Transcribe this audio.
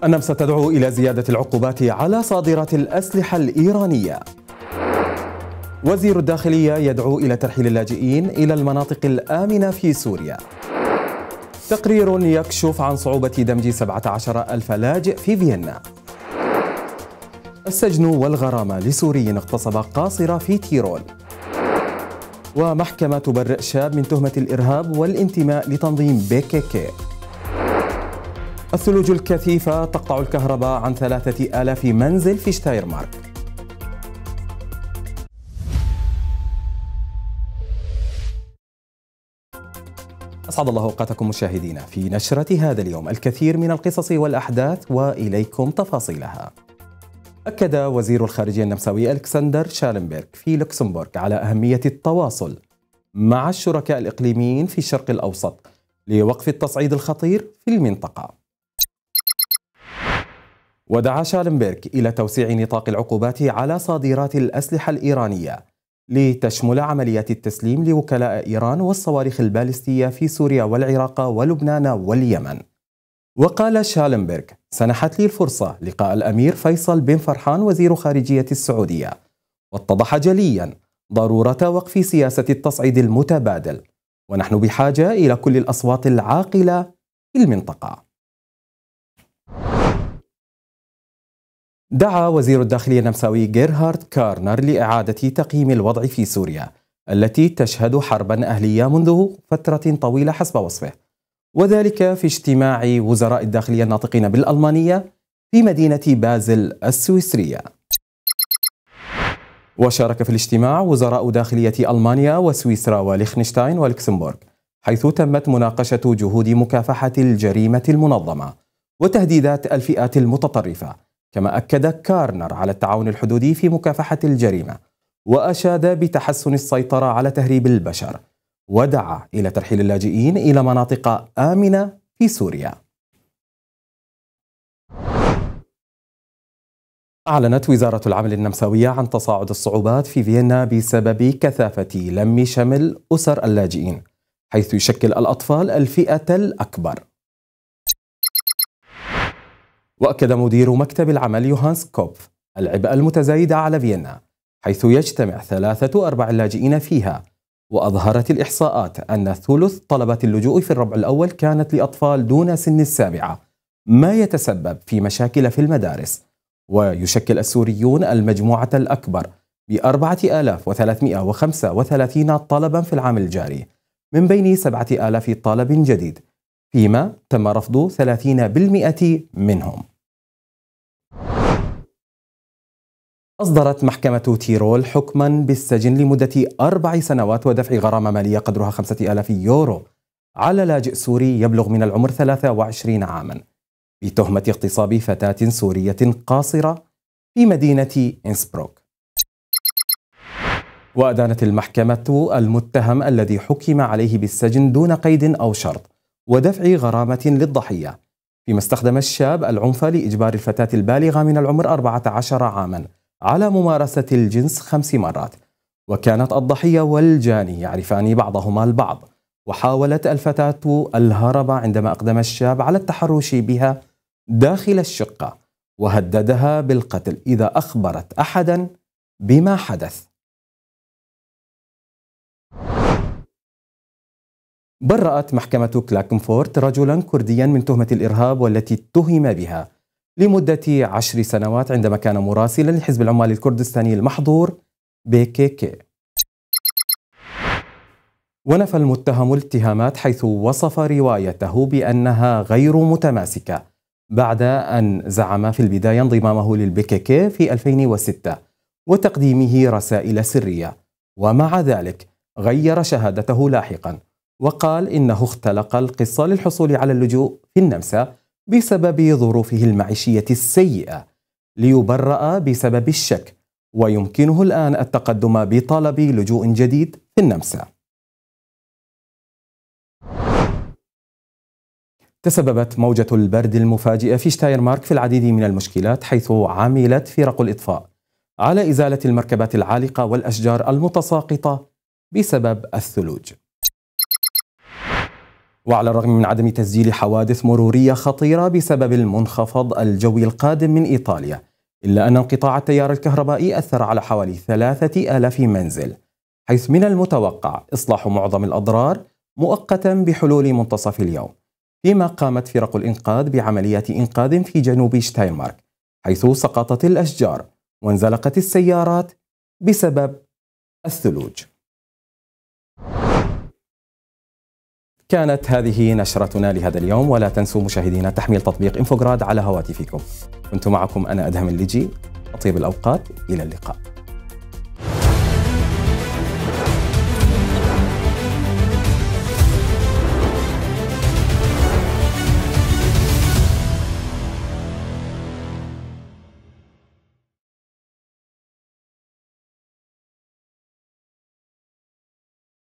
النمسا تدعو إلى زيادة العقوبات على صادرات الأسلحة الإيرانية. وزير الداخلية يدعو إلى ترحيل اللاجئين إلى المناطق الآمنة في سوريا. تقرير يكشف عن صعوبة دمج 17,000 لاجئ في فيينا. السجن والغرامة لسوري اغتصب قاصرة في تيرول. ومحكمة تبرئ شاب من تهمة الإرهاب والانتماء لتنظيم بيكيكي. الثلوج الكثيفة تقطع الكهرباء عن 3,000 منزل في شتايرمارك. أسعد الله أوقاتكم مشاهدينا في نشرة هذا اليوم. الكثير من القصص والأحداث وإليكم تفاصيلها. أكد وزير الخارجية النمساوي ألكسندر شالنبرغ في لوكسمبورغ على أهمية التواصل مع الشركاء الإقليميين في الشرق الأوسط لوقف التصعيد الخطير في المنطقة. ودعا شالنبرغ إلى توسيع نطاق العقوبات على صادرات الأسلحة الإيرانية لتشمل عمليات التسليم لوكلاء إيران والصواريخ البالستية في سوريا والعراق ولبنان واليمن. وقال شالنبرغ: سنحت لي الفرصة لقاء الأمير فيصل بن فرحان وزير خارجية السعودية، واتضح جليا ضرورة وقف سياسة التصعيد المتبادل، ونحن بحاجة إلى كل الأصوات العاقلة في المنطقة. دعا وزير الداخلية النمساوي جيرهارد كارنر لإعادة تقييم الوضع في سوريا التي تشهد حربا أهلية منذ فترة طويلة حسب وصفه، وذلك في اجتماع وزراء الداخلية الناطقين بالألمانية في مدينة بازل السويسرية. وشارك في الاجتماع وزراء داخلية ألمانيا وسويسرا وليخنشتاين ولوكسمبورغ، حيث تمت مناقشة جهود مكافحة الجريمة المنظمة وتهديدات الفئات المتطرفة. كما أكد كارنر على التعاون الحدودي في مكافحة الجريمة، وأشاد بتحسن السيطرة على تهريب البشر، ودعا إلى ترحيل اللاجئين إلى مناطق آمنة في سوريا. أعلنت وزارة العمل النمساوية عن تصاعد الصعوبات في فيينا بسبب كثافة لم شمل أسر اللاجئين، حيث يشكل الأطفال الفئة الأكبر. وأكد مدير مكتب العمل يوهانس كوبف العبء المتزايد على فيينا، حيث يجتمع 3/4 اللاجئين فيها. وأظهرت الإحصاءات أن ثلث طلبات اللجوء في الربع الأول كانت لأطفال دون سن 7، ما يتسبب في مشاكل في المدارس. ويشكل السوريون المجموعة الأكبر ب4335 طلبا في العام الجاري، من بين 7,000 طالب جديد، فيما تم رفض 30% منهم. أصدرت محكمة تيرول حكما بالسجن لمدة 4 سنوات ودفع غرامة مالية قدرها 5,000 يورو على لاجئ سوري يبلغ من العمر 23 عاما بتهمة اغتصاب فتاة سورية قاصرة في مدينة إنسبروك. وأدانت المحكمة المتهم الذي حكم عليه بالسجن دون قيد أو شرط ودفع غرامة للضحية، فيما استخدم الشاب العنف لإجبار الفتاة البالغة من العمر 14 عاما على ممارسة الجنس 5 مرات. وكانت الضحية والجاني يعرفان بعضهما البعض، وحاولت الفتاة الهرب عندما أقدم الشاب على التحرش بها داخل الشقة، وهددها بالقتل إذا أخبرت أحدا بما حدث. برأت محكمة كلاكنفورت رجلا كرديا من تهمة الإرهاب والتي اتهم بها لمدة 10 سنوات عندما كان مراسلا لحزب العمال الكردستاني المحظور بيكيكي. ونفى المتهم الاتهامات، حيث وصف روايته بأنها غير متماسكة بعد أن زعم في البداية انضمامه للبيكيكي في 2006 وتقديمه رسائل سرية، ومع ذلك غير شهادته لاحقا، وقال إنه اختلق القصة للحصول على اللجوء في النمسا بسبب ظروفه المعيشية السيئة ليبرأ بسبب الشك، ويمكنه الآن التقدم بطلب لجوء جديد في النمسا. تسببت موجة البرد المفاجئة في شتايرمارك في العديد من المشكلات، حيث عملت فرق الإطفاء على إزالة المركبات العالقة والأشجار المتساقطة بسبب الثلوج. وعلى الرغم من عدم تسجيل حوادث مرورية خطيرة بسبب المنخفض الجوي القادم من إيطاليا، إلا أن انقطاع التيار الكهربائي أثر على حوالي 3000 منزل، حيث من المتوقع إصلاح معظم الأضرار مؤقتا بحلول منتصف اليوم. فيما قامت فرق الإنقاذ بعمليات إنقاذ في جنوب شتاينمارك، حيث سقطت الأشجار وانزلقت السيارات بسبب الثلوج. كانت هذه نشرتنا لهذا اليوم، ولا تنسوا مشاهدينا تحميل تطبيق إنفوغراد على هواتفكم. كنت معكم أنا أدهم الليجي، أطيب الأوقات، إلى اللقاء.